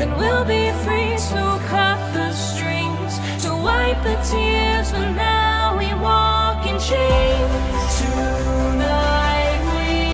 then we'll be free to cut the strings, to wipe the tears when